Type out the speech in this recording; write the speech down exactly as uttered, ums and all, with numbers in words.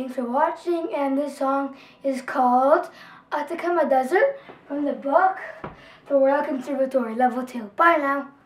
Thanks for watching, and this song is called Atacama Desert from the book The Royal Conservatory, Level two. Bye now.